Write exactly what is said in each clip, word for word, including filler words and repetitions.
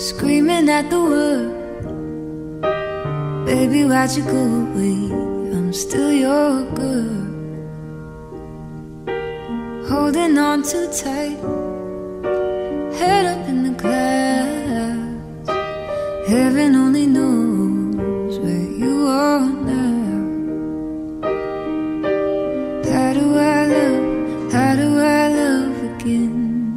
screaming at the world. Baby, why'd you go away? I'm still your girl. Holding on too tight, head up in the clouds. Heaven only knows where you are now. How do I love, how do I love again?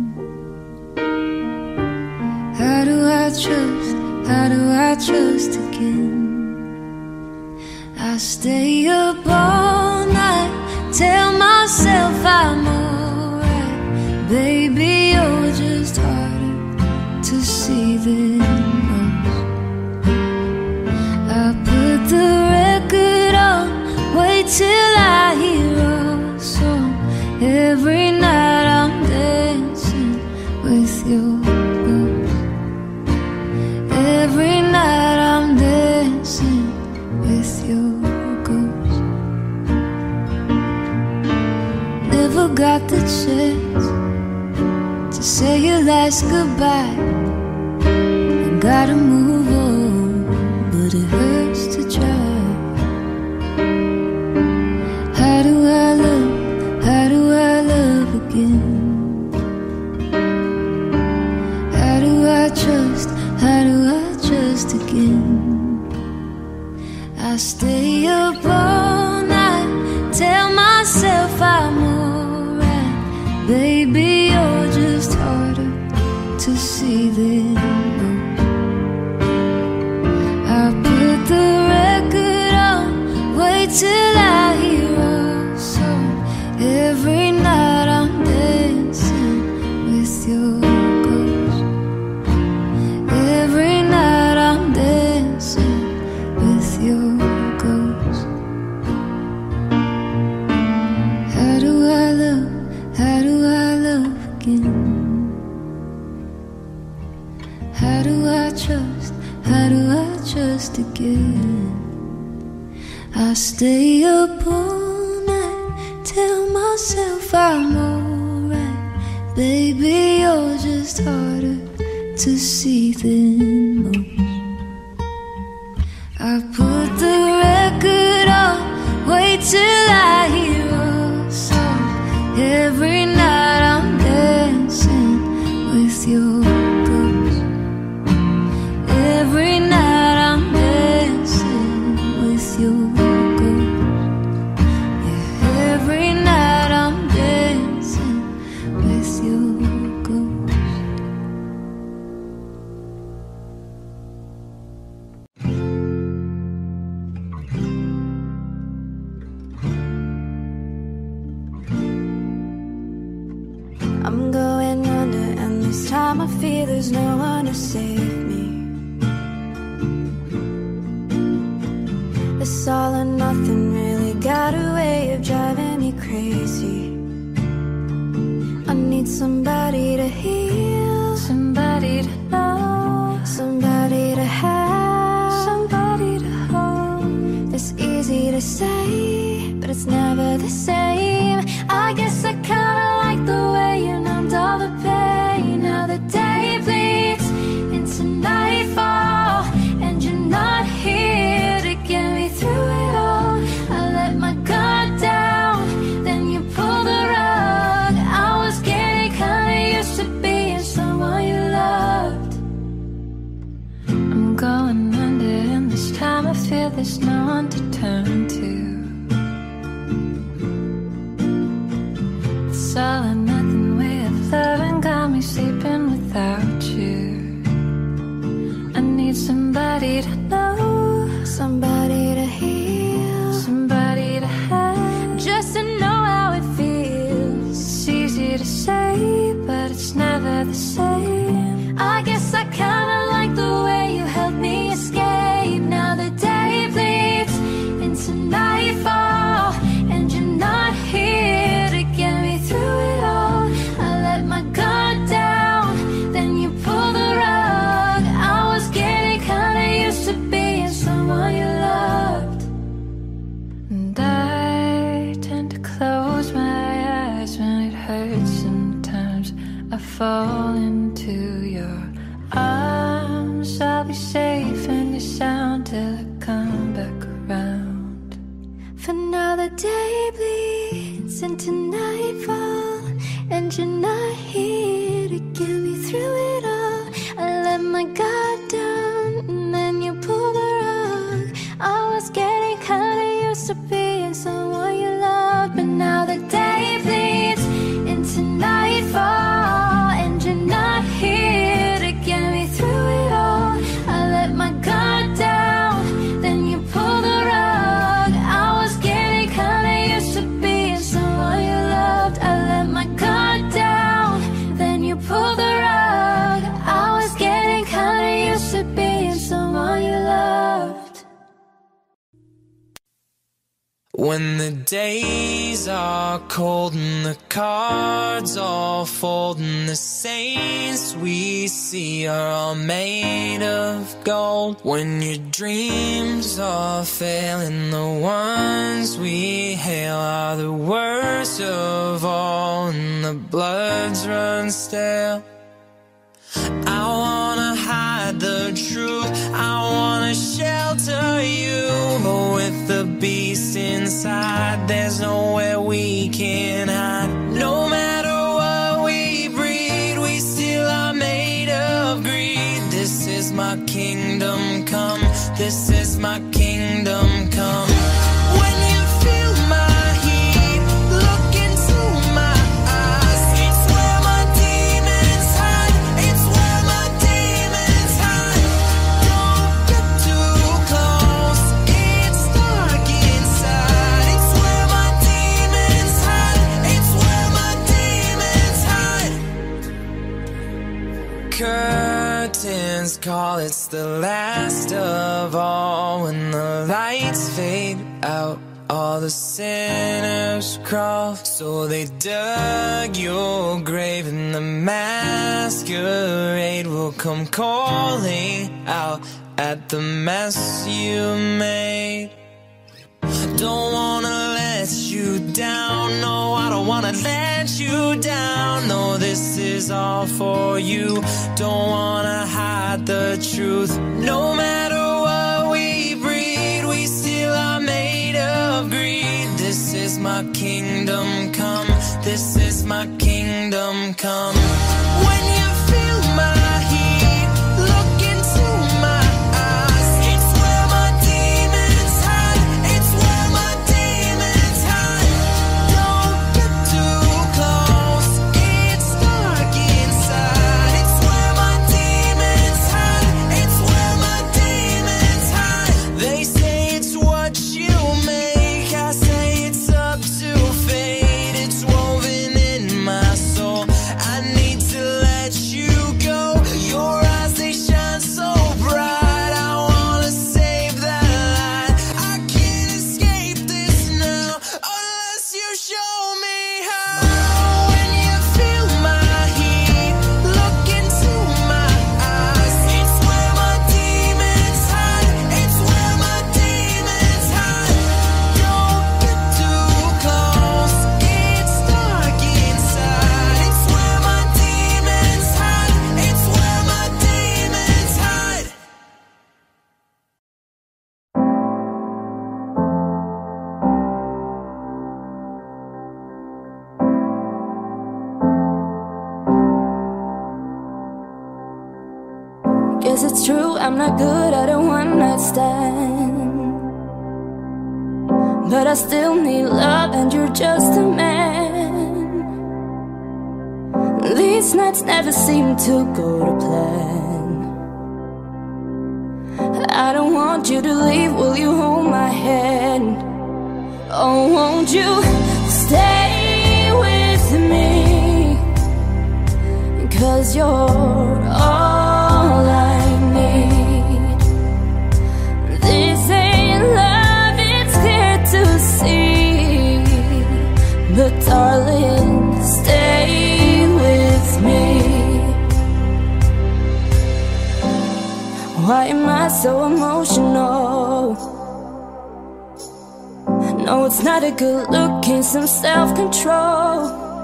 How do I trust, how do I trust again? I stay up all night, tell myself I'm alright. Baby, you're just harder to see than most. I put the record on, wait till I hear a song. Every night I'm dancing with your ghost. Every night I'm dancing with your ghost. Never got the chance to say your last goodbye. I gotta move on, but it hurts to try. How do I love, how do I love again? How do I trust, how do I trust again? I stay up all night, tell myself I'm alright. Baby, you're just harder to see than most. I put the record on, wait till I hear a song. Every night I'm dancing with your ghost. Every night I'm dancing with your ghost. How do I love, how do I love again? How do I trust, how do I trust again? I stay up all night, tell myself I'm alright. Baby, you're just harder to see than most. I put the record on, wait till I hear a song. Every night I'm dancing with your ghost. Every night I'm dancing with your ghost. Yeah, every night I'm dancing with your ghost. I'm going under, and this time I feel there's no one to save me. This all or nothing really got a way of driving me crazy. I need somebody to heal, somebody to know, somebody to have, somebody to hold. It's easy to say, but it's never the same. I guess I kinda like the way you numbed all the pain. Now the day bleeds into nightfall, and you're not here to get me through it all. I let my guard down, then you pulled the rug. I was getting kinda used to being someone you loved. I'm going under, and this time I feel there's no one to turn to. It's all or nothing way of loving got me sleeping without you. I need somebody to know, somebody to heal, somebody to have, just to know how it feels. It's easy to say, but it's never the same. I guess I kinda like the way you helped me escape. Now the day bleeds into nightfall, and you're not here to get me through it all. I let my guard down, then you pulled the rug. I was getting kinda used to being someone you loved. And I tend to close my eyes when it hurts. Sometimes I fall into your arms. into nightfall, and you're not here to get me through it all. I let my guard down, and then you pulled the rug. I was getting kinda used to being someone you loved, but now the day bleeds into nightfall, and you're not here to get me through it all. I let my guard down, then you pulled the rug. I was getting kinda used to being someone you loved. I let my guard down, then you pulled the rug. I was getting kinda used to being someone you loved. When the days are cold and the cards all fold, and the saints we see are all made of gold. When your dreams are failing, the ones we hail are the worst of all, and the bloods run stale. I wanna hide the truth, I wanna shelter you, but with the beast inside, there's nowhere we can hide. No matter what we breed, we still are made of greed. This is my kingdom come, this is my kingdom come. When you feel my heat, look into my eyes. It's where my demons hide, it's where my demons hide. Don't get too close, it's dark inside. It's where my demons hide, it's where my demons hide. Curtains call, it's the last of all. When the lights fade out, all the sinners crawl. So they dug your grave, and the masquerade will come calling out at the mess you made. Don't wanna let you down, no, I don't wanna let you down. No, this is all for you, don't wanna hide the truth. No matter what we breed, we still are made of greed. This is my kingdom come, this is my kingdom come. When you feel my heat, look into my eyes. It's where my demons hide, it's where my demons hide. Don't get too close, it's dark inside. It's where my demons hide, it's where my demons hide. They say it's what you make, I say it's up to fate. It's woven in my soul, I need to let you go. Your eyes, they shine so bright, I wanna save that light. I can't escape this now, unless you show me how. When you feel my heat, look into my eyes. It's where my demons hide, it's where my demons hide. Don't get too close, it's dark inside. It's where my demons hide, it's where my demons hide. Guess it's true, I'm not good at a one-night stand, but I still need love, and you're just a man. These nights never seem to go to plan. I don't want you to leave, will you hold my hand? Oh, won't you stay with me? 'Cause you're all I need. This ain't love, it's clear to see, but darling, stay with me. Why am I so emotional? No, it's not a good look, gain some self-control.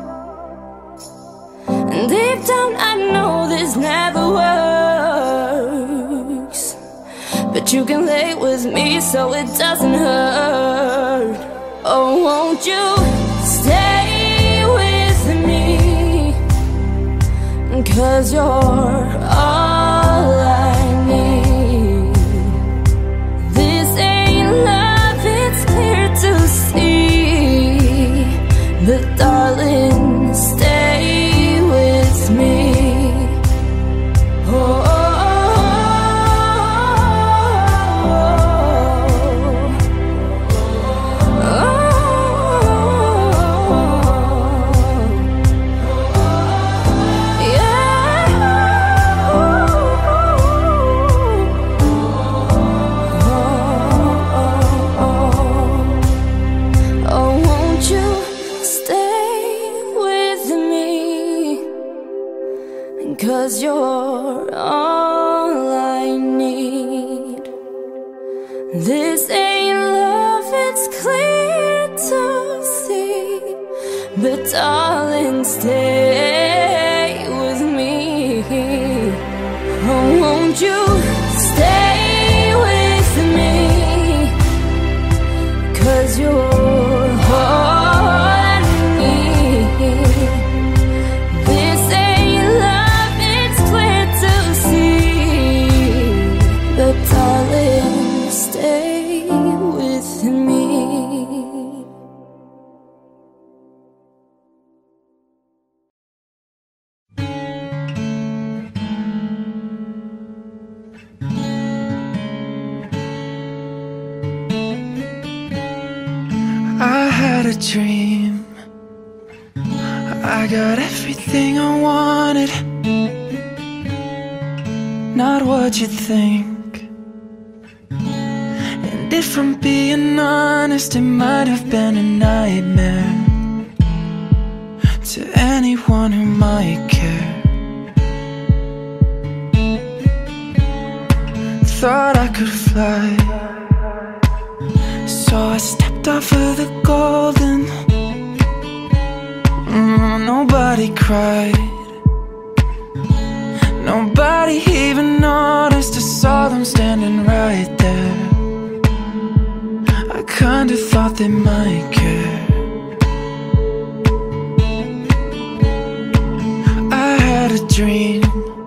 And deep down I know this never works, but you can lay with me so it doesn't hurt. Oh, won't you stay? 'cause you're all I need. This ain't love, it's clear to see, but darling, stay with me. Oh, cause you're all I need. This ain't love, it's clear to see, but darling, stay with me. Oh, won't you stay with me, cause you're all I need. This ain't love, it's clear to see, but darling, stay with me. I had a dream, I got everything I wanted, not what you think. And if I'm being honest, it might have been a nightmare to anyone who might care. Thought I could fly, so I stepped off of the golden. mm, Nobody cried, nobody even noticed. I saw them standing right there. I kinda thought they might care. I had a dream,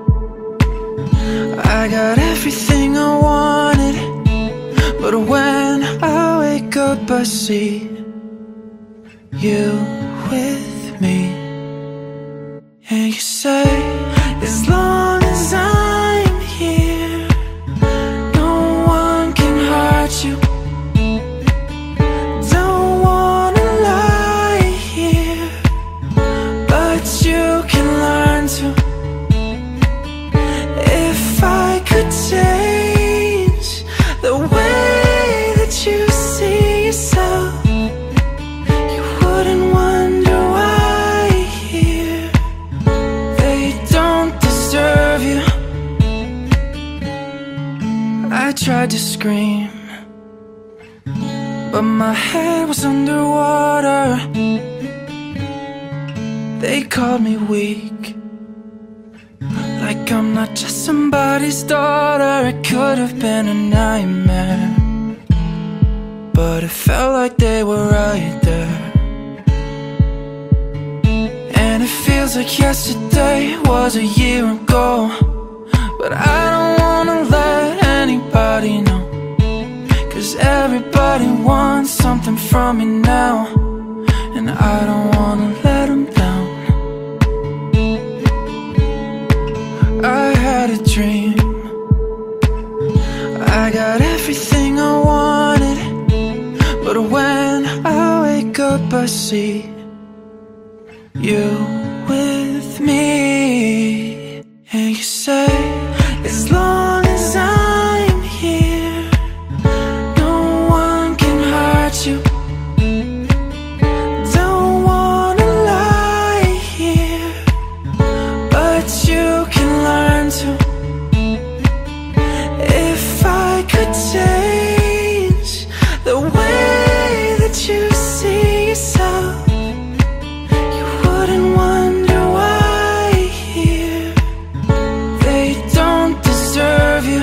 I got everything I wanted, but when I wake up I see you with me. And you say, as long as I'm here, no one can hurt you. Don't wanna lie here, but you can learn to. If I could change the way that you see yourself, you wouldn't wonder why here. They don't deserve you. I tried to scream, but my head was underwater. They called me weak, like I'm not just somebody's daughter. It could have been a nightmare, but it felt like they were right there. And it feels like yesterday was a year ago, but I don't wanna let anybody know, 'cause everybody wants something from me now, and I don't wanna let them down. I had a dream, I got everything I wanted, but when I wake up I see you with me. And you say, as long as I'm here, no one can hurt you. Don't wanna lie here, but you can learn to. If I could change the way that you see yourself, you wouldn't wonder why here. They don't deserve you.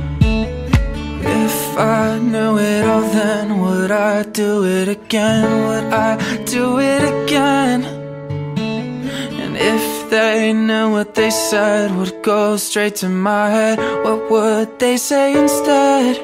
If I knew it all, then would I do it again? Would I do it again? And if they knew what they said would go straight to my head, what would they say instead?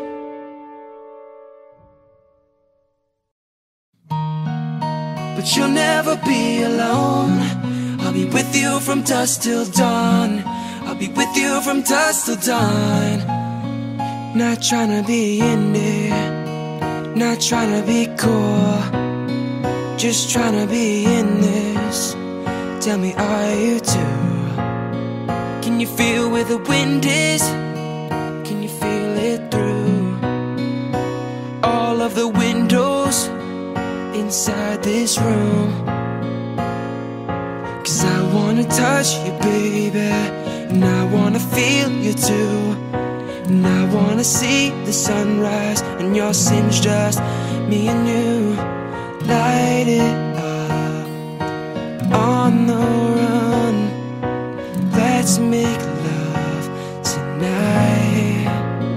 But you'll never be alone. I'll be with you from dusk till dawn. I'll be with you from dusk till dawn. Not trying to be in there, not trying to be cool, just trying to be in this. Tell me, are you too? Can you feel where the wind is? Can you feel it through all of the windows inside this room? Cause I wanna touch you, baby, and I wanna feel you too. And I wanna see the sunrise and your singed dust. Me and you, light it up on the run. Let's make love tonight.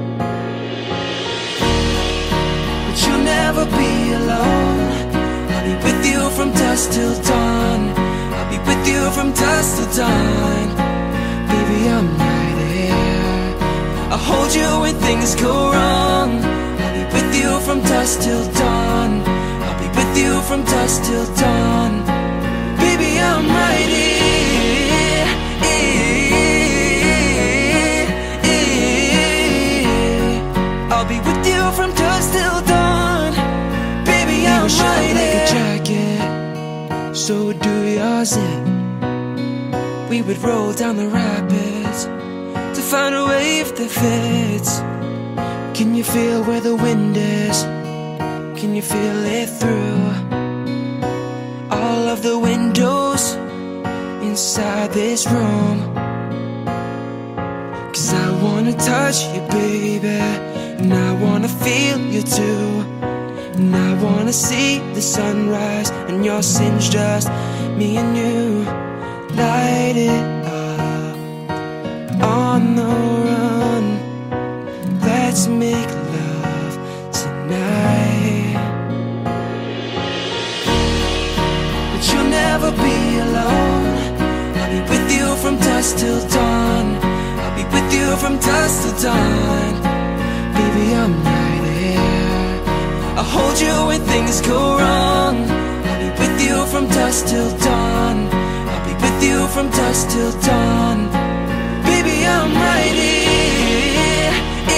But you'll never be alone. I'll be with you from dusk till dawn. I'll be with you from dusk till dawn. Baby, I'm right here. I'll hold you when things go wrong. I'll be with you from dusk till dawn. I'll be with you from dusk till dawn. Baby, I'm right here. I'll be with you from dusk till dawn. Baby, I'm right here. Like a jacket, so do yours it. We would roll down the rapids to find a wave that fits. Can you feel where the wind is? Can you feel it through all of the windows inside this room? Cause I wanna touch you, baby, and I wanna feel you too. And I wanna see the sunrise and your singed dust. Me and you, light it up on the run. Let's make love tonight. But you'll never be alone. I'll be with you from dusk till dawn. I'll be with you from dusk till dawn. Baby, I'm right here. I'll hold you when things go wrong. I'll be with you from dusk till dawn. I'll be with you from dusk till dawn. Baby, I'm right here.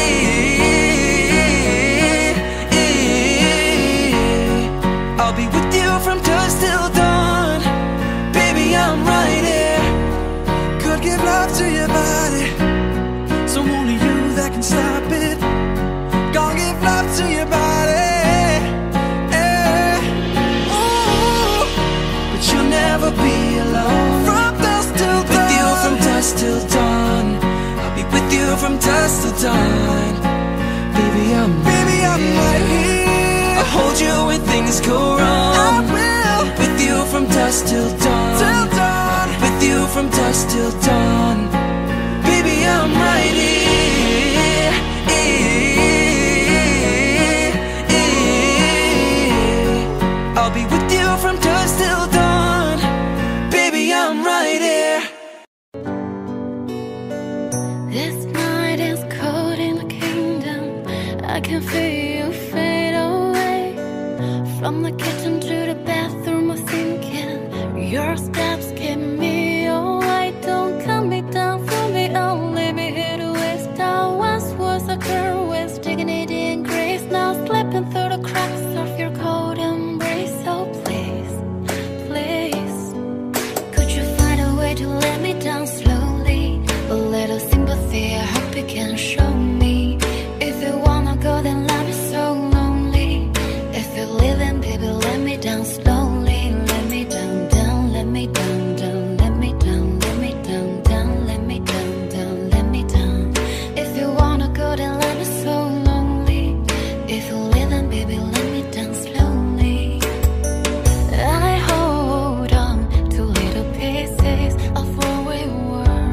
I'll be with you from dusk till dawn. Baby, I'm right here. Could give love to your body, so only you that can stop it. Gonna give love to your body, yeah. Ooh. But you'll never be alone. From dusk till dawn. With you from dusk till dawn. I'll be with you from dusk till dawn. Baby, I'm Baby, right I'm here. Right here. I'll hold you when things go wrong. I will. I'll be with you from dusk till dawn. Till dawn. I'll be with you from dusk till dawn. Baby, I'm right here. I'll be with you from dusk till dawn. Baby, I'm right here. This night is cold in the kingdom. I can feel you fade away. From the kitchen to the bathroom, I'm thinking your steps keep me away. Don't cut me down, throw me out, leave me here to waste. I once was a girl with dignity and grace, now slipping through the cracks of your cold embrace. So please, please, could you find a way to let me down slowly? A little sympathy, I hope you can show me. If you wanna go, then let me so lonely. If you're leaving, baby, let me down slowly. Let me down, down, let me down, down, let me down, let me down, down, let me down, down, let me down. If you wanna go, then let me so lonely. If you're leaving, baby, let me down slowly. I hold on to little pieces of where we were.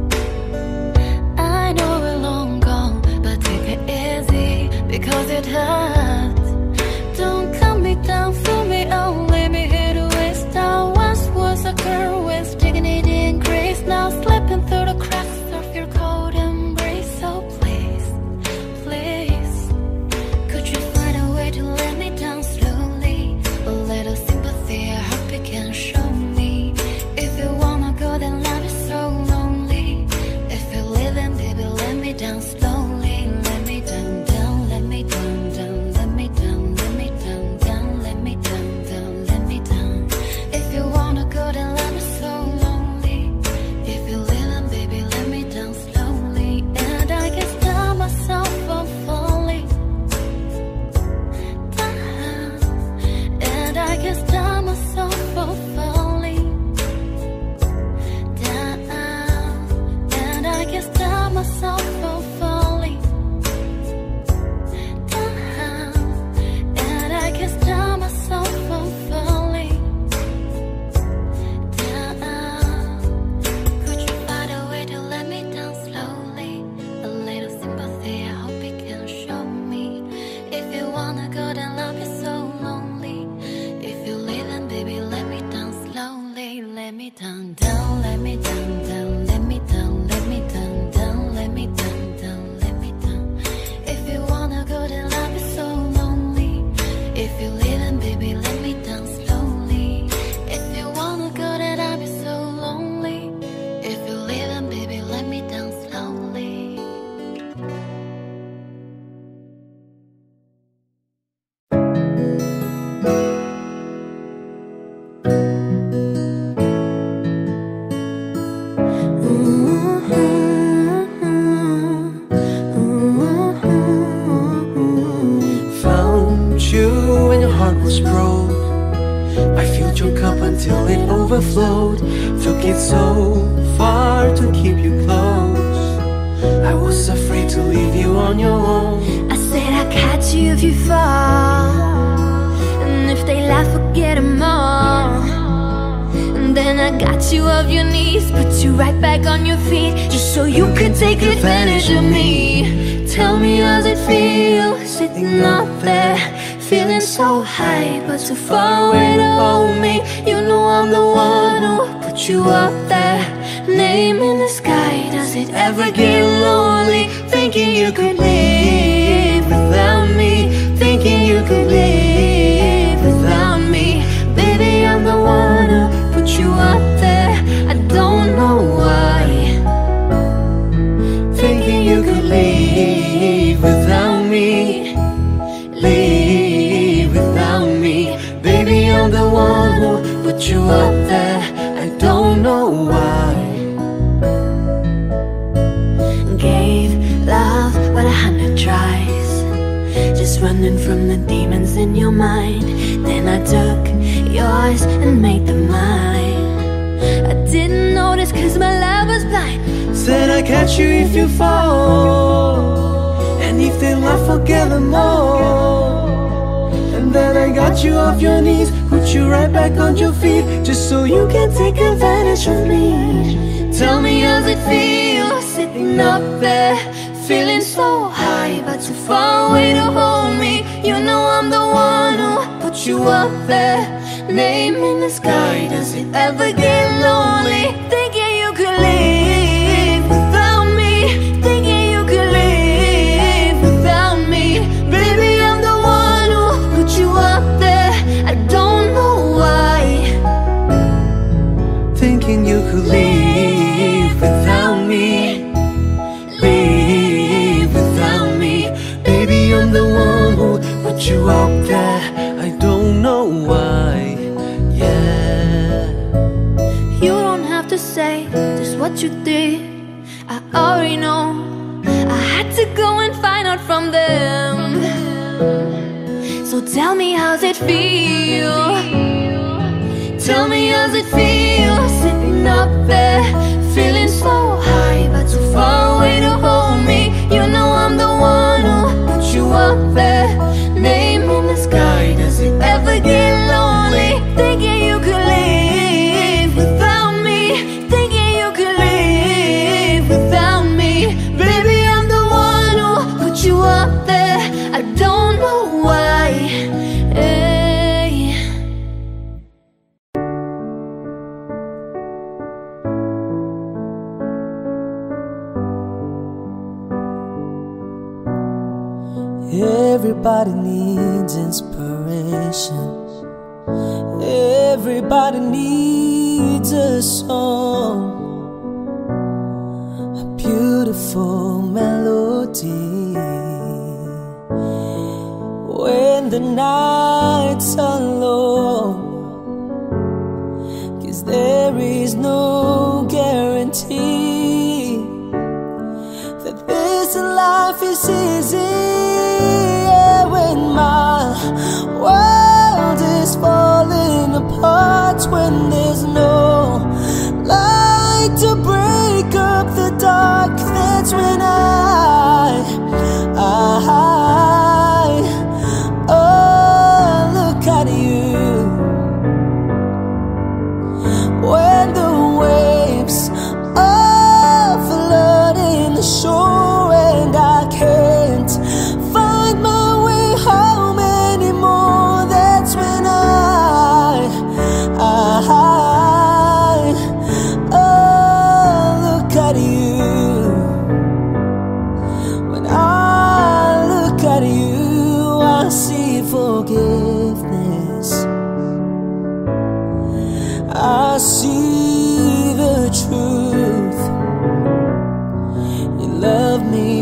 I know we're long gone, but take it easy, because it hurts. Don't cut me down, throw me out, leave me here to waste. I once was a girl with dignity and grace. myself from falling down, and I can't stop myself from falling down. Could you find a way to let me down slowly? A little sympathy, I hope you can show me. If you wanna go, then I'll be so lonely. If you're leaving, baby, let me down slowly. Let me down, down, let me down, down, let me down, let me down, down, let me down, down, let me down. If you wanna go, then I'll be so lonely. If you're leaving, baby, let me down slowly. If you wanna go, then I'll be so lonely. If you're leaving, baby, let me down slowly. Found you when your heart was broke. I filled your cup until it overflowed. Took it so far to keep you close. I was afraid to leave you on your own. I said I'd catch you if you fall, and if they laugh, forget them all. And then I got you off your knees, put you right back on your feet, just so you could take advantage of me. Tell me, how's it feel, sitting up there, feeling so high, but too far away to hold me? You know I'm the one who put you up there, name in the sky. Does it ever get lonely, thinking you could live without me, thinking you could live without me? Baby, I'm the one who put you up there, I don't know why, Thinking you could leave without me, leave without me. Baby, I'm the one who put you up there, I don't know why. Gave love but a hundred tries, just running from the demons in your mind. Then I took yours and made them mine. I didn't notice cause my love was blind. Said I'd catch you if you fall, and if they laugh, forget them all. And then I got you off your knees, put you right back on your feet, just so you can take advantage of me. Tell me, how's it feel, sitting up there, feeling so high, but too far away to hold me? You know I'm the one who put you up there, name in the sky. Does it ever get lonely, thinking you could live without me, thinking you could live without me? Baby, I'm the one who put you up there, I don't know why, Thinking you could leave without me, leave without me. Baby, I'm the one who put you up there, I don't know why, yeah. You don't have to say just what you did, I already know. I had to go and find out from them. So tell me, how's it feel? Tell me, how's it feel, sitting up there, feeling so high, but too far away to hold me? You know I'm the one who put you up there, name in the sky. Does it ever get lonely, thinking you could live without me, thinking you could live without me? Baby, I'm the one who put you up there, I don't know why, hey. Everybody needs inspiration. Everybody needs a song, a beautiful melody. When the nights are long, 'cause there is no guarantee that this life is easy. Yeah, when my world is falling apart, when there's no light to break up the dark, that's when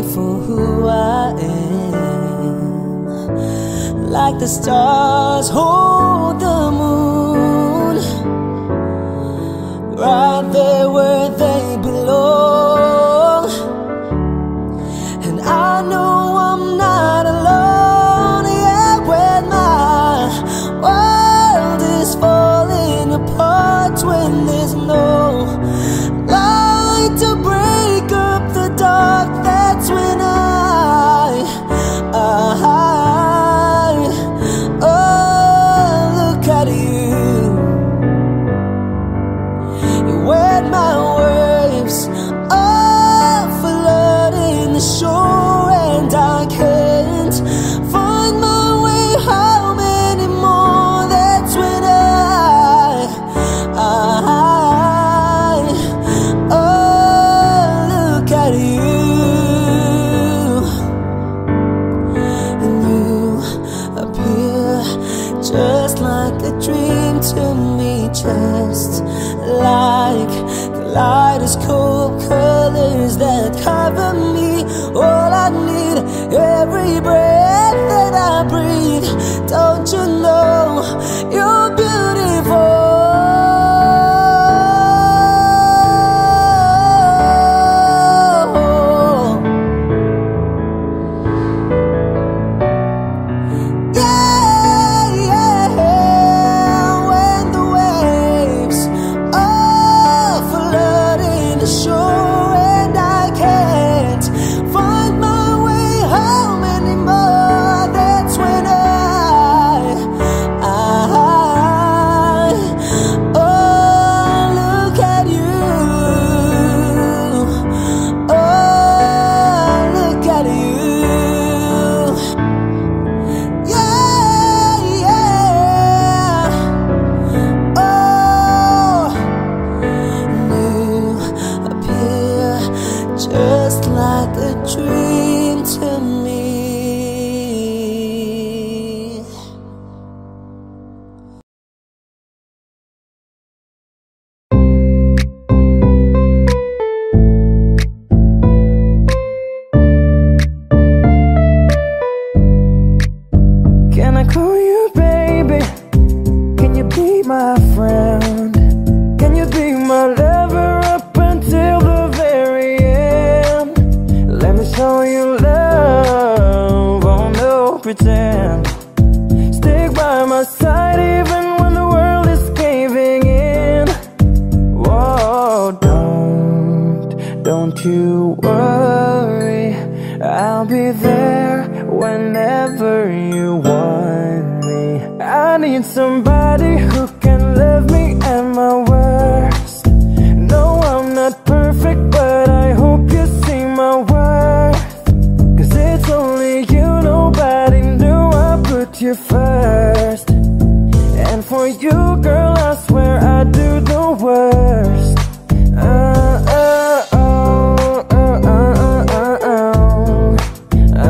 for who I am. Like the stars hold the moon, right there where they belong. And I know I'm not alone, yeah, when my world is falling apart, when there's no light to break up the dark. That's when I, I, oh, look at you. You wet my waves, oh, flooding the shore, and I can't find my way home anymore. That's when I, I, oh, look at you. And you appear just like a dream to me, just like kaleidoscope colors that cover me. All I need, every breath that I breathe. Don't you know you're beautiful? Just like a dream to me. Can I call you baby? Can you be my friend? Can you be my lover up until the very end? Let me show you love, oh no pretend. Stick by my side even when the world is caving in. Whoa, don't, don't you worry, I'll be there whenever you want me. I need somebody who can love me at my worst. No, I'm not perfect, but I hope you see my worth. Cause it's only you, nobody knew I put you first. And for you, girl, I swear I do the worst. Uh, uh, oh, uh, uh, uh, uh, oh.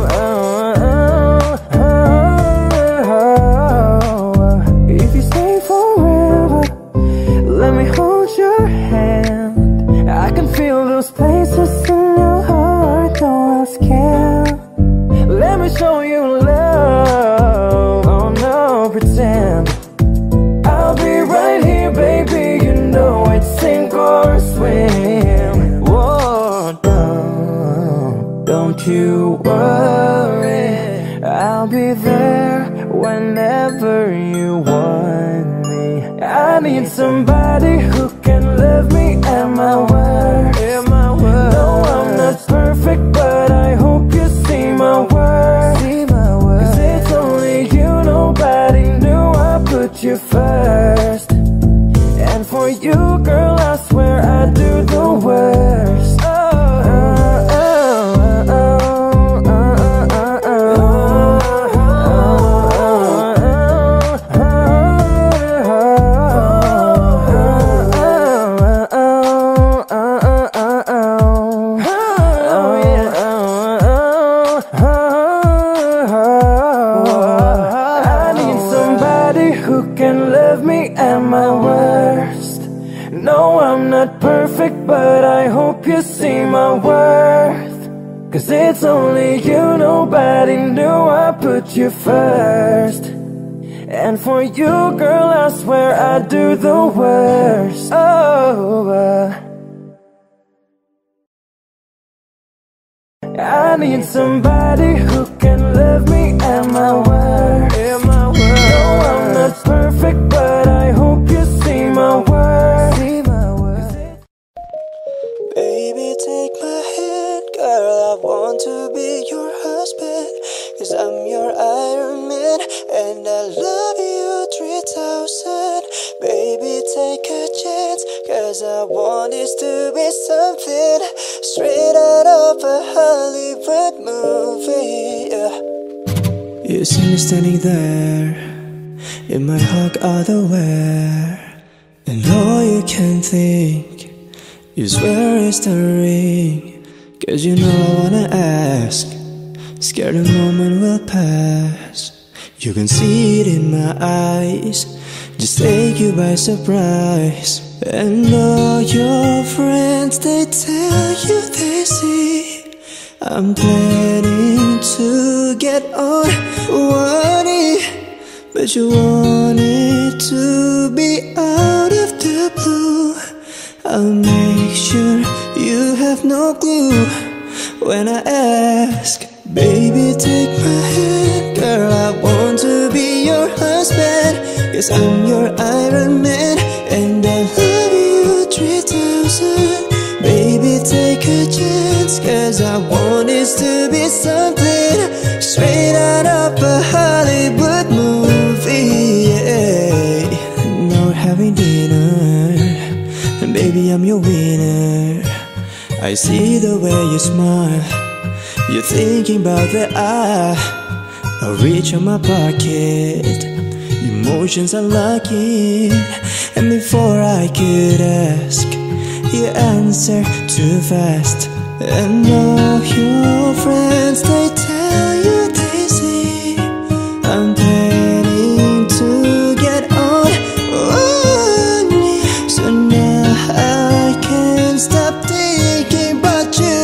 If you stay forever, let me hold your hand. I can feel those places in your heart, no else can. Let me show you love, oh no pretend. I'll be right here, baby, you know it's sink or swim. Whoa, don't, don't you worry, I'll be there whenever you want me. I need somebody who can love me at my word. No, I'm not perfect, but I hope you see my worth. Cause it's only you, nobody knew I put you first. And for you, girl, I swear I do the worst. Oh, oh, oh, oh, oh, who can love me at my worst. No, I'm not perfect, but I hope you see my worth. 'cause it's only you, nobody knew I put you first. And for you, girl, I swear I do the worst. Oh, uh, I need somebody who can love me at my word. No, I'm not perfect, but I hope you see my word. Baby, take my hand, girl, I want to be your husband, 'cause I'm your Iron Man, and I love you three thousand. Baby, take a chance, 'cause I want this to be something straight out of a Hollywood movie. Yeah. You see me standing there, in my hug underwear, and all you can think is where is the ring? 'Cause you know I wanna ask, scared the moment will pass. You can see it in my eyes, just take you by surprise. And all your friends, they tell you they see I'm planning to get on one knee, but you want it to be out of the blue. I'll make sure you have no clue when I ask. Baby, take my hand, girl, I want to be your husband, 'cause I'm your Iron Man, and I love you three thousand. Baby, take a chance, 'cause I want this to be something straight out of a Hollywood movie. Yeah. Now we're having dinner, and baby, I'm your winner. I see the way you smile, you're thinking about the eye. I reach on my pocket, emotions are locking, and before I could ask, you answer too fast. And all your friends, they tell you they see I'm planning to get on one knee. So now I can't stop thinking about you.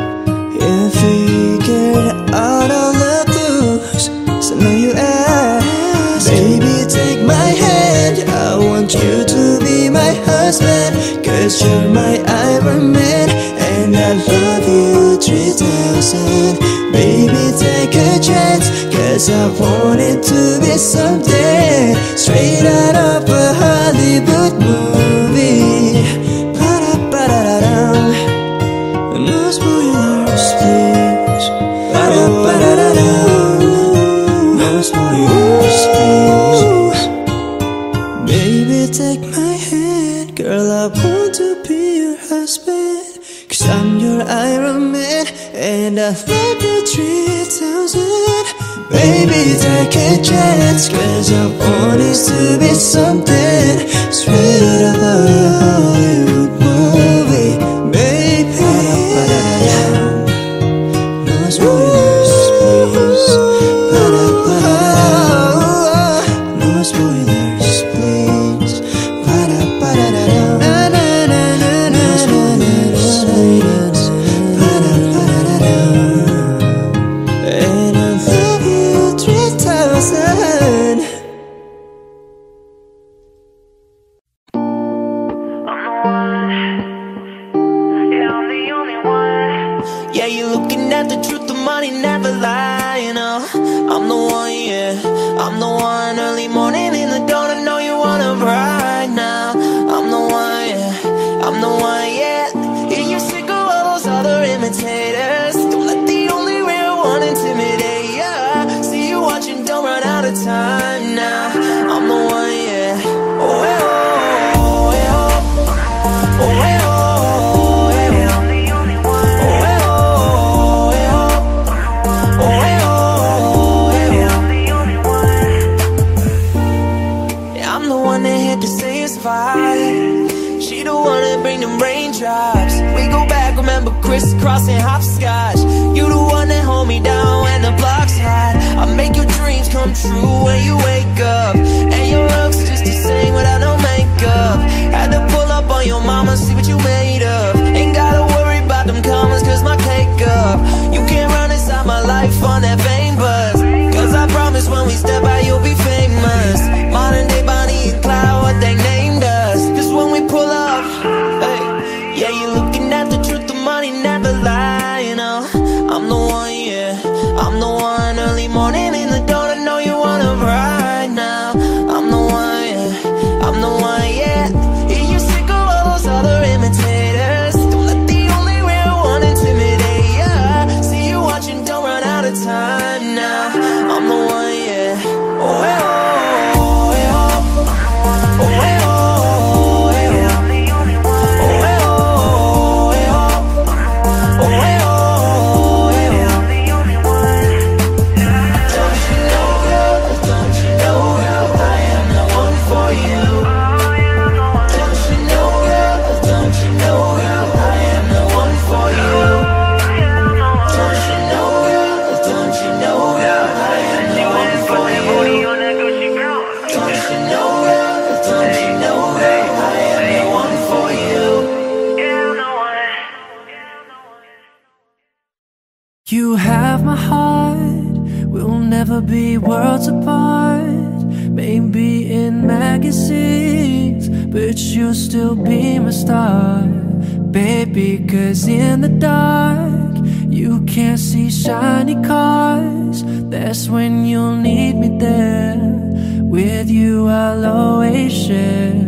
You figured out all the clues, so now you ask. Baby, take my hand, I want you to be my husband, 'cause you're my Iron Man, and I love you three thousand. Baby, take a chance, 'cause I want it to be something straight out of a Hollywood movie. Ba-da-ba-da-da-dum. No spoilers, please. Ba-da-ba-da-da-dum. No spoilers, please. Baby, take my hand, girl, I want to be your husband, 'cause I'm your Iron Man, and I love you three thousand. Baby, take a chance, 'cause I want it to be something straight out of a Hollywood movie. Baby, no spoilers, please. No spoilers, please. No spoilers, please. And I love you three thousand. Yeah, you're looking at the truth, the money never lie, you know. I'm the one, yeah, I'm the one. Early morning in the dawn, I know you wanna ride now. I'm the one, yeah, I'm the one, yeah. And you're sick of all those other imitators. Don't let the only real one intimidate ya. See you watching, don't run out of time now. I'm the one, yeah. Oh, eh, oh, eh, oh, oh, eh, oh. She the one that bring them raindrops. We go back, remember crisscrossing hopscotch. You the one that hold me down when the block's hot. I make your dreams come true when you wake up, and your looks just the same without no makeup. Had to pull up on your mama, see what you made of. Ain't gotta worry about them commas, cause my cake up. You I'm the one, yeah, I'm the one. Early morning in the dawn, I know you wanna ride now. I'm the one, yeah, I'm the one, yeah. Yeah, you're sick of all those other imitators. Don't let the only real one intimidate ya. See you watching, don't run out of time now. I'm the one, yeah. Oh, hey, oh, hey, oh, oh, hey, oh. You have my heart, we'll never be worlds apart. Maybe in magazines, but you'll still be my star. Baby, cause in the dark, you can't see shiny cars. That's when you'll need me there. With you I'll always share.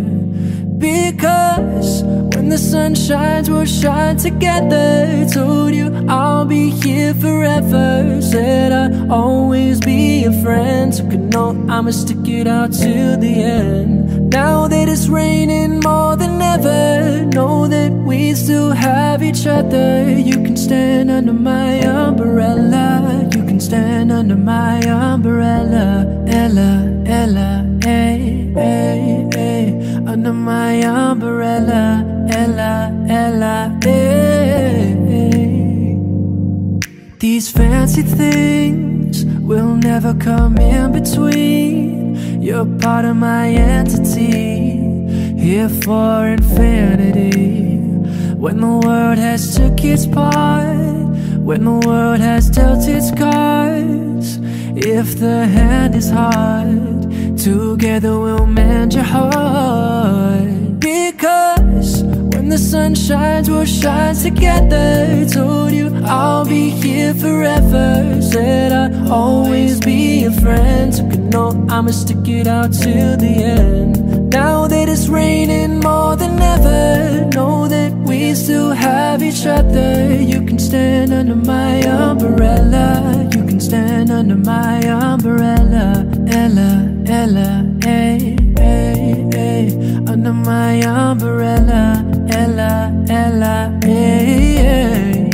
Because when the sun shines, we'll shine together. Told you I'll be here forever. Said I'll always be a friend. So could know I'ma stick it out to the end. Now that it's raining more than ever, know that we still have each other. You can stand under my umbrella. You can stand under my umbrella. Ella, Ella, hey, hey, hey. Under my umbrella, Ella, Ella, hey, hey. These fancy things will never come in between. You're part of my entity, here for infinity. When the world has took its part, when the world has dealt its cards, if the hand is hard, together we'll mend your heart. Because when the sun shines, we'll shine together. Told you I'll be here forever. Said I'll always be a friend. So could know I'ma stick it out to the end. Now that it's raining more than ever, know that we still have each other. You can stand under my umbrella. You can stand under my umbrella. Ella, Ella, hey, hey, hey. Under my umbrella. Ella, Ella, hey, hey.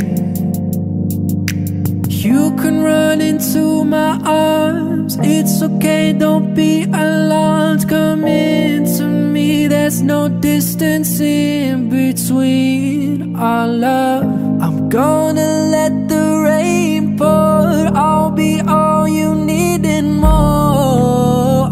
You can run into my arms. It's okay, don't be alarmed. Come into me, there's no distance in between our love. I'm gonna let the rain pour. I'll be all you need and more.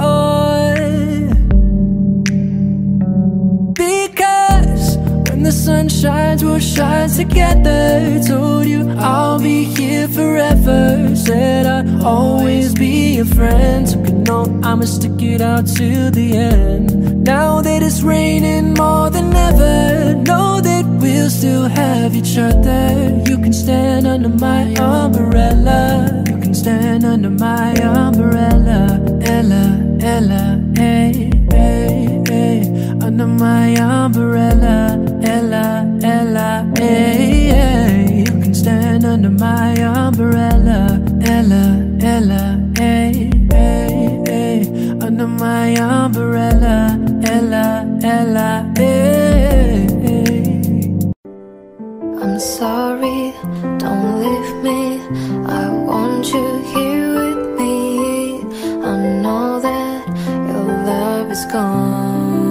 Because when the sun shines, we'll shine together. Told you I'll be here forever. Said I'll always be a friend. So could know I'ma stick it out to the end. Now that it's raining more than ever, know that we'll still have each other. You can stand under my umbrella. You can stand under my umbrella. Ella, Ella, hey, hey, hey. Under my umbrella. Ella, Ella, hey, hey. You can stand under my umbrella. Ella, Ella, hey, hey, hey. Under my umbrella. Ella, Ella, hey, hey. I'm sorry, don't leave me. I want you here with me. I know that your love is gone.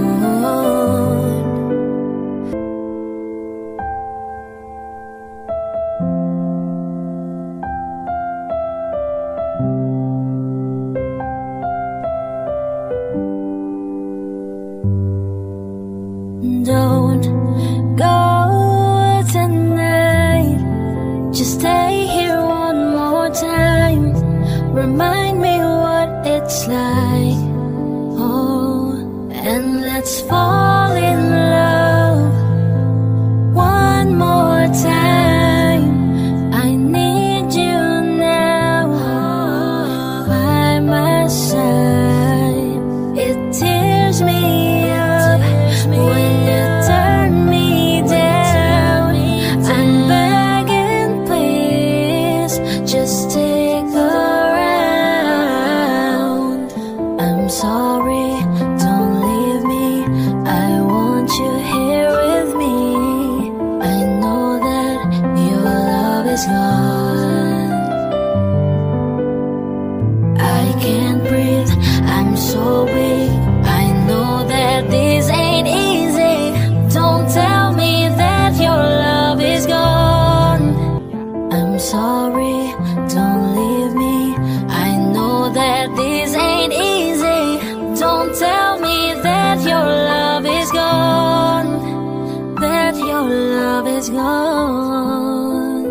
Don't go tonight. Just stay here one more time. Remind me what it's like. Oh, and let's fall in love one more time. I need you just stick around. I'm sorry, don't leave me. I want you here with me. I know that your love is gone. I can't breathe, I'm so weak. I know that this ain't easy. Don't tell me that your love is gone. I'm sorry, don't leave me. I know that this ain't easy. Don't tell me that your love is gone. That your love is gone.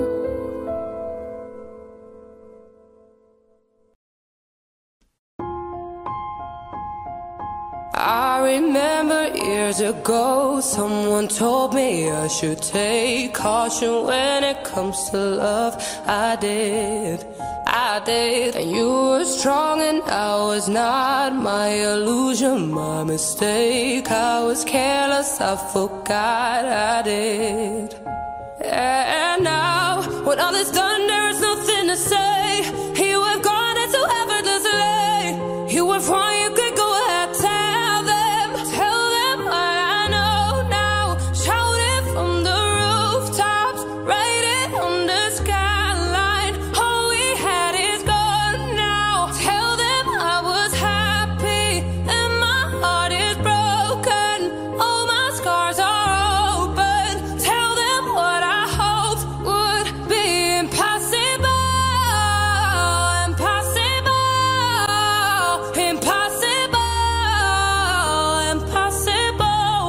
I remember years ago, someone told me I should take caution when it comes to love. I did, I did. And you were strong and I was not. My illusion, my mistake. I was careless, I forgot I did. And now, when all is done, there is nothing to say. You have gone into effortlessly. You were wrong, you could go ahead, tell them, tell them what I know now. Shout it from the rooftops, write it on the skyline. All we had is gone now. Tell them I was happy and my heart is broken. All my scars are open. Tell them what I hoped would be impossible. Impossible. Impossible. Impossible.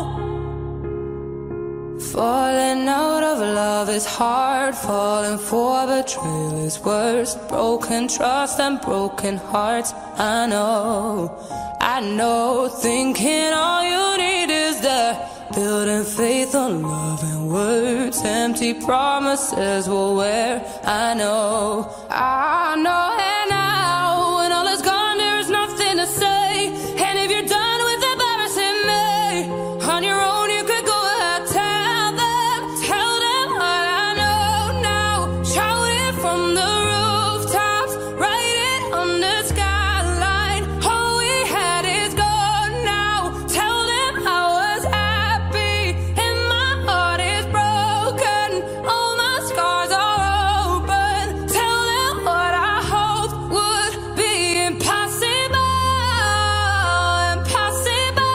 Falling out of love is hard. Falling for betrayal is worse. Broken trust and broken hearts. I know, I know. Thinking all you need is that. Building faith on love and words. Empty promises will wear. I know, I know. And now, when all is gone, there is nothing to say. And if you're done with embarrassing me, on your own you could go ahead, tell them, tell them what I know now. Shout it from the rooftops, write it on the skyline. All we had is gone now. Tell them I was happy and my heart is broken. All my scars are open. Tell them what I hoped would be impossible. Impossible.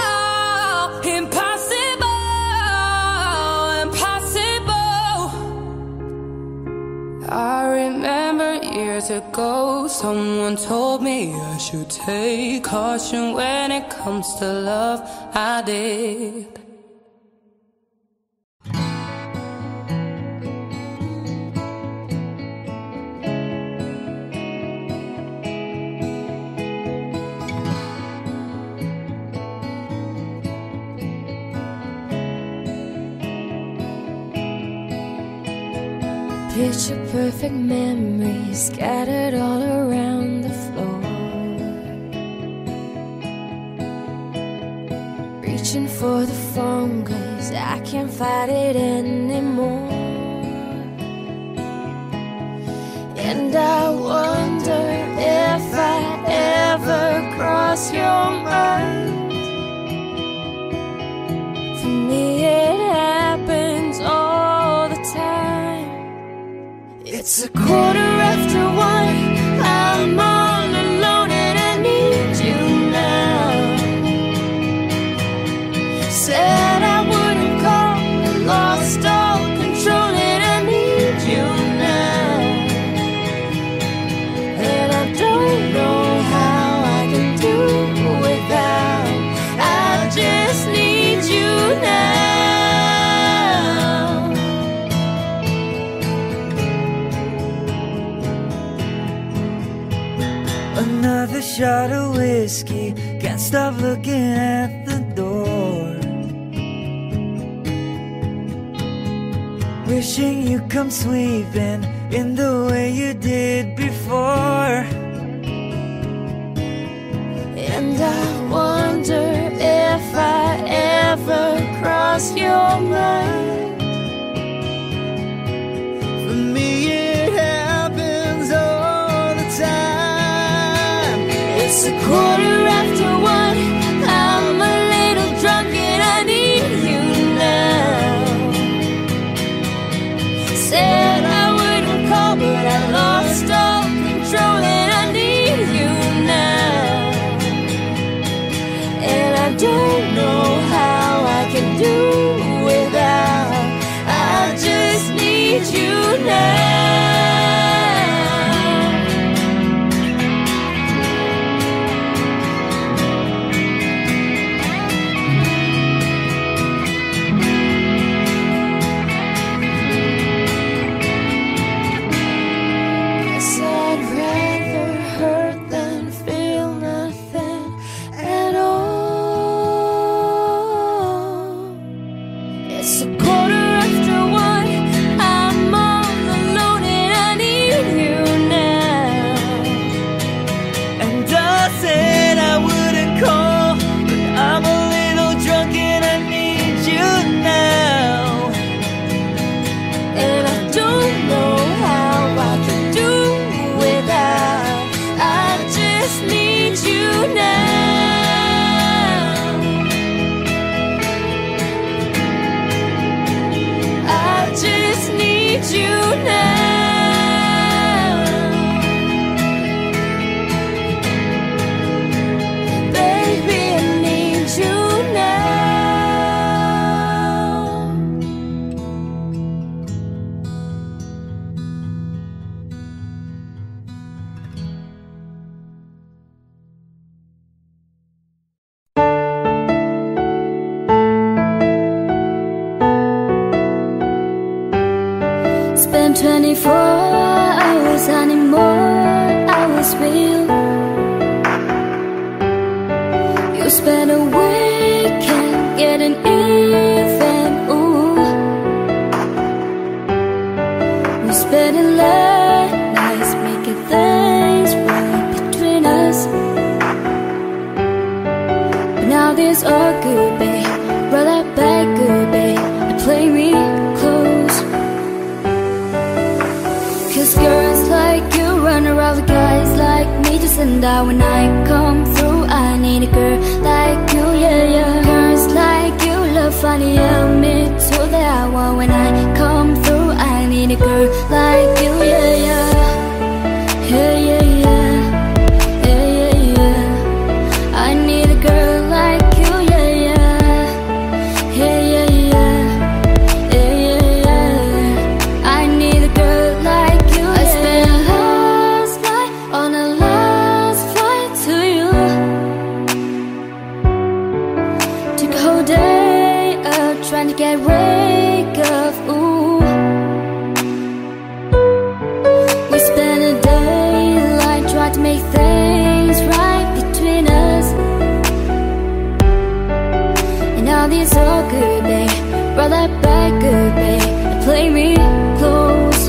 Impossible. Impossible. I remember years ago, someone told me I should take caution when it comes to love. I did. Picture perfect memories scattered all around the floor. Reaching for the phone cause I can't fight it anymore. And I wonder if I ever cross your mind. For me it happens all the time. It's a quarter after one, I'm all alone and I need you now. Said I wouldn't call, I lost all control and I need you now. And I don't know how I can do without, I just need you now. Another shot of whiskey, can't stop looking at the door. Wishing you come sweeping in the way you did before. And I wonder if I ever cross your mind. For me it happened a quarter after one. I'm a little drunk and I need you now. Said I wouldn't call, but I lost all control and I need you now. And I don't know how I can do without. I just need you now. Spend twenty-four hours, I need more hours with you. You spend a weekend getting even, ooh. We spending late nights making things right between us. But now this all good, babe. Brought that back good, babe. And play me close. Cause girls like you run around with guys like me to send out. When I come through, I need a girl like you, yeah, yeah. Girls like you love funny, yeah, me too, that I want. When I come through, I need a girl like you, yeah, yeah. Yeah, yeah, yeah. Yeah, yeah, yeah. I need a girl like you, yeah, yeah. Yeah, yeah, yeah. Yeah, yeah, yeah. I need a girl like you. I spent last night on a last flight to you. Took a whole day out trying to get wake up, ooh. We spent a daylight trying to make things right between us. And now this all good, babe. Brought that back good, babe. And play me close.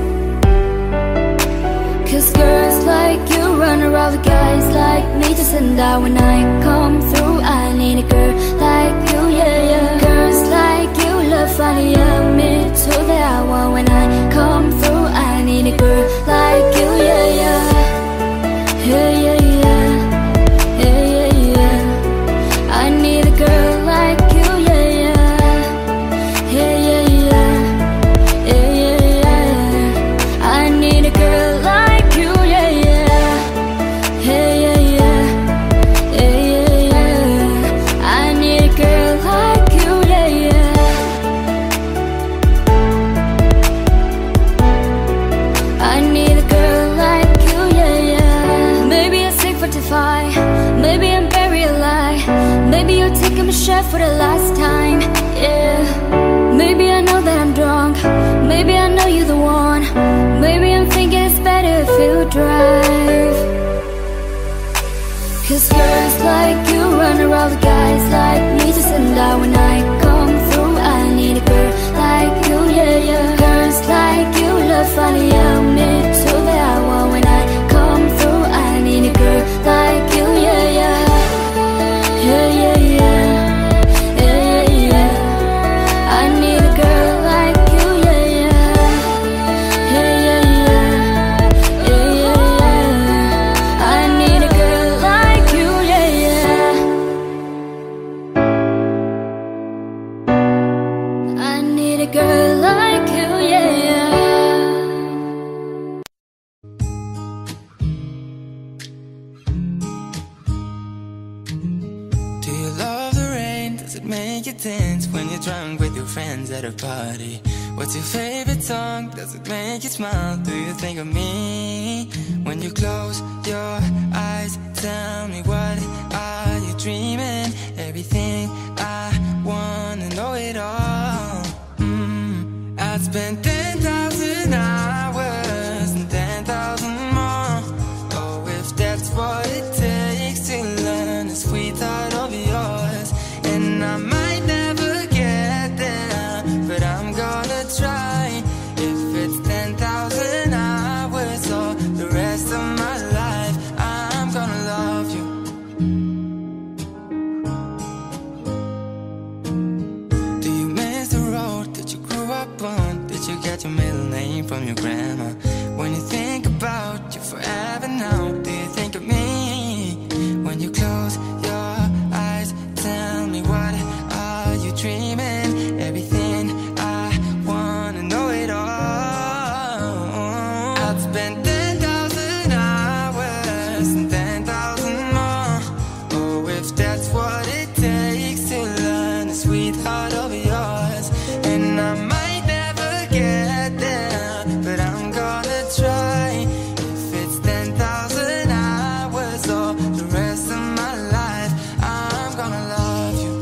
Cause girls like you run around with guys like me to send out. When I come through, I need a girl like you, yeah, yeah. Girls like you love funny, yeah, me too, that I want. When I come through, I need a girl like you, yeah, yeah. Yeah, yeah, yeah. Yeah, yeah, yeah. I need a girl like you, yeah, yeah. Yeah, yeah, yeah. Yeah, yeah, yeah. I need a girl like you, yeah, yeah. Yeah, yeah, yeah. Yeah, yeah, yeah. I need a girl like you, yeah, yeah. I need a girl like you, yeah, yeah. Maybe I'm sick for defy. Maybe I'm buried alive. Maybe you're taking my shot for the last time, yeah. Maybe I know that I'm drunk. Maybe I know you're the one. Maybe I'm thinking it's better if you drive. Cause girls like you run around with guys like me to send out. When I come through, I need a girl like you, yeah, yeah. Girls like you love funny, yeah, me too, that I want. When I come through, I need a girl like you, yeah, yeah. Yeah, yeah, yeah. Yeah, yeah, yeah. I need a girl like you, yeah, yeah. Yeah, yeah, yeah. Yeah, yeah, yeah. I need a girl like make you dance when you're drunk with your friends at a party? What's your favorite song? Does it make you smile? Do you think of me? When you close your eyes, tell me what are you dreaming? Everything I wanna know it all. mm, I'd spend ten thousand hours and ten thousand more. Oh, if that's what it takes to learn the sweetheart of yours. And I might never get there, but I'm gonna try. If it's ten thousand hours or the rest of my life, I'm gonna love you. Do you miss the road that you grew up on? Did you get your middle name from your grandma? When you think about you forever now, do you think of me? When you close your eyes, tell me what are you dreaming? Everything I wanna know it all. I'd spend ten thousand hours and ten thousand more. Oh, if that's what it takes to learn the sweetheart of yours. And I might never get there, but I'm gonna try. If it's ten thousand hours or the rest of my life, I'm gonna love you.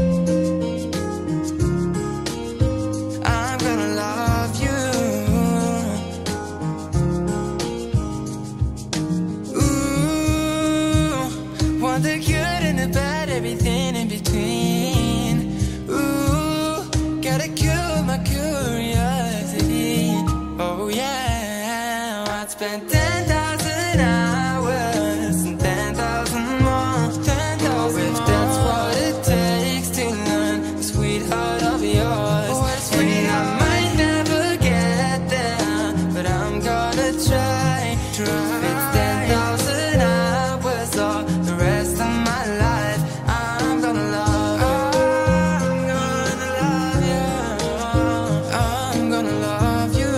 I'm gonna love you. Ooh, want the good and the bad, everything in between. Ooh, gotta cure my curiosity. Oh yeah, I'd spend ten thousand hours and ten thousand more. ten thousand oh, if that's what it takes to learn the sweetheart of yours. Oh, and I might never get there, but I'm gonna try. try. If it's ten thousand hours or the rest of my life, I'm gonna love you. I'm gonna love you. I'm gonna love you.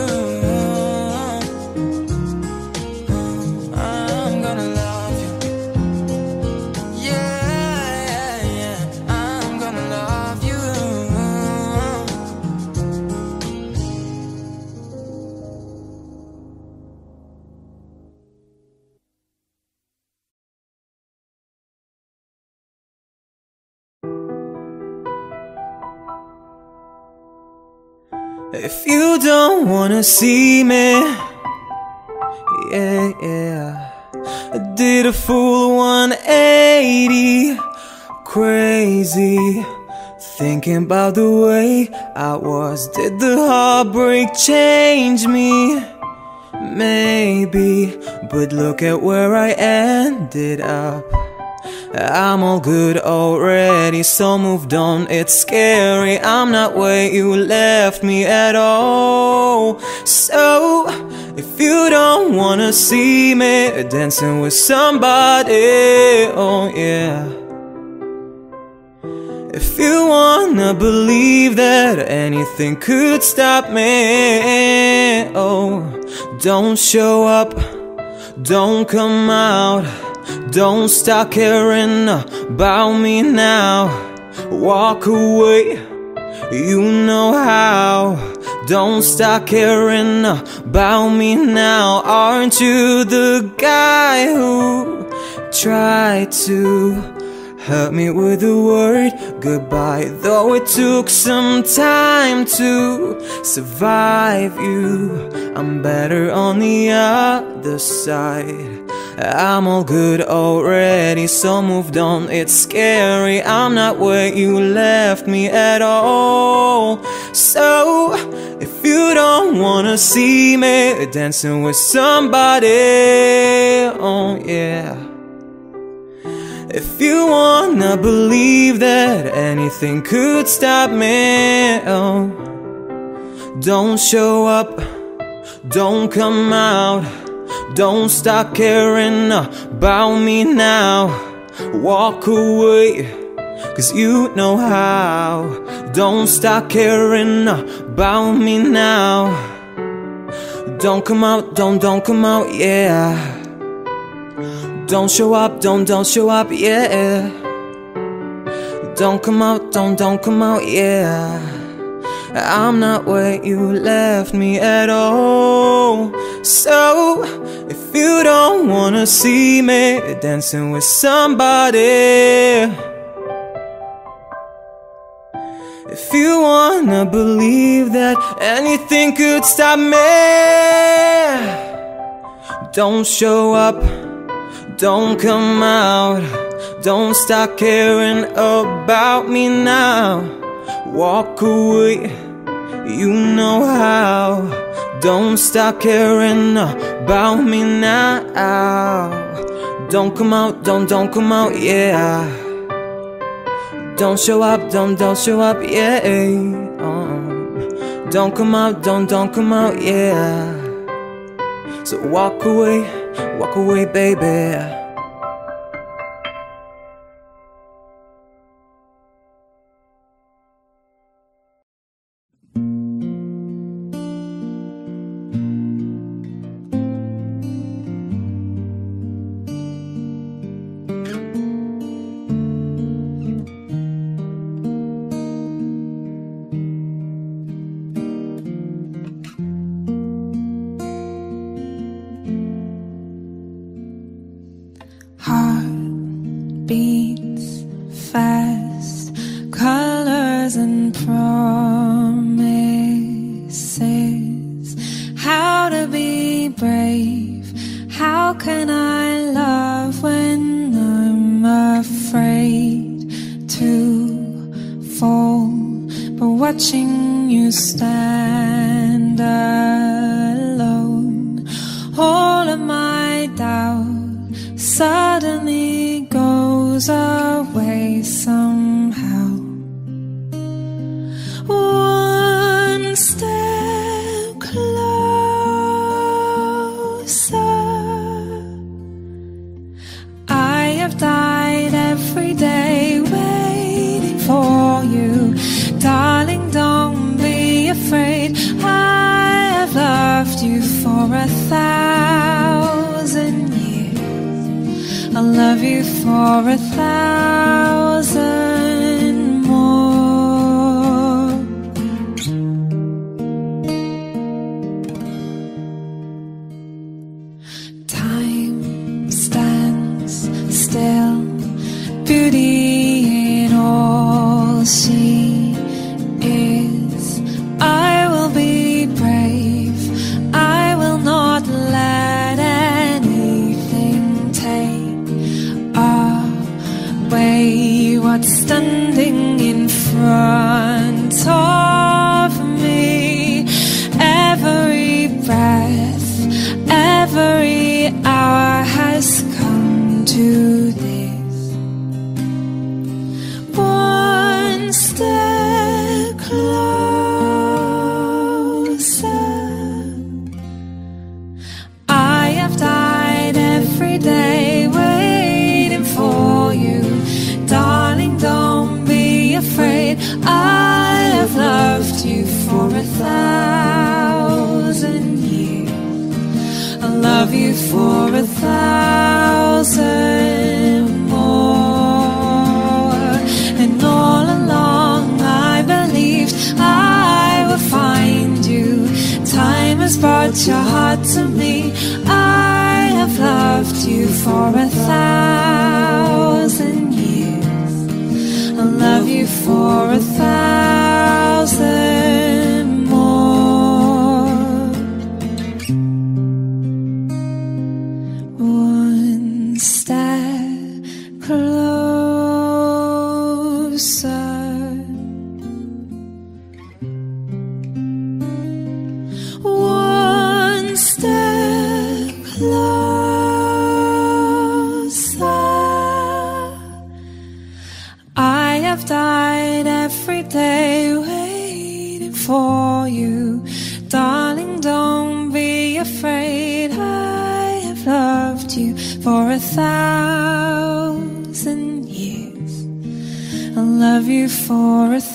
I'm gonna love you. Yeah, yeah, yeah. I'm gonna love you. If you don't wanna see me, yeah, yeah, I did a full one eighty, crazy, thinking about the way I was. Did the heartbreak change me? Maybe, but look at where I ended up. I'm all good already, so moved on, it's scary. I'm not where you left me at all. So, if you don't wanna see me dancing with somebody, oh yeah. If you wanna believe that anything could stop me, oh, don't show up, don't come out, don't start caring about me now. Walk away, you know how. Don't start caring about me now. Aren't you the guy who tried to hurt me with the word goodbye? Though it took some time to survive you, I'm better on the other side. I'm all good already, so moved on, it's scary. I'm not where you left me at all. So, if you don't wanna see me dancing with somebody, oh yeah. If you wanna believe that anything could stop me, oh, don't show up, don't come out, don't start caring about me now. Walk away, cause you know how. Don't start caring about me now. Don't come out, don't, don't come out, yeah. Don't show up, don't, don't show up, yeah. Don't come out, don't, don't come out, yeah. I'm not where you left me at all. So, if you don't wanna see me dancing with somebody, if you wanna believe that anything could stop me, don't show up, don't come out, don't stop caring about me now. Walk away, you know how. Don't stop caring about me now. Don't come out, don't, don't come out, yeah. Don't show up, don't, don't show up, yeah. uh, Don't come out, don't, don't come out, yeah. So walk away, walk away, baby. Beats fast, colors and promises. How to be brave, how can I love when I'm afraid to fall? But watching you stand alone, all of my doubt suddenly goes away somehow. One step closer. I have died every day waiting for you. Darling, don't be afraid. I have loved you for a thousand years. I'll love you for a thousand more. Time stands still, beauty in all she is. I will be brave, I will not let anything take away what's standing in front of me. Every breath, every hour has come to this. One step closer. I have died every day waiting for you. Darling, don't be afraid. I have loved you for a thousand years. I'll love you for a thousand more. And all along I believed I would find you. Time has brought your heart to me. I have loved you for a thousand years. I'll love you for a thousand more. One step closer. One step closer. I have died every day waiting for you. Darling, don't be afraid. I have loved you for a thousand years. I'll love you for a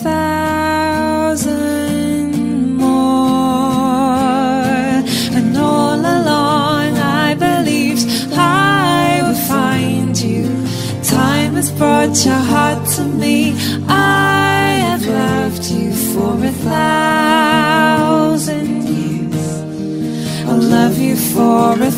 thousand more. And all along I believed I would find you. Time has brought your heart to me. for a